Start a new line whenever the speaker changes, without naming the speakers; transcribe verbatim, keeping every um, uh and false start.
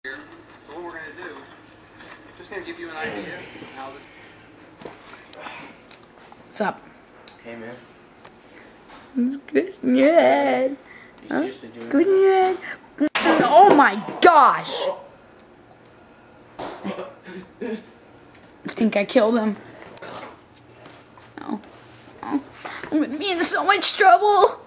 here. So what we're going to do, just going to give you an idea of how this...
What's up?
Hey, man.
Good. Yeah.
You seriously doing
Good. Oh my gosh! I think I killed him. No. Oh. I'm gonna be in so much trouble.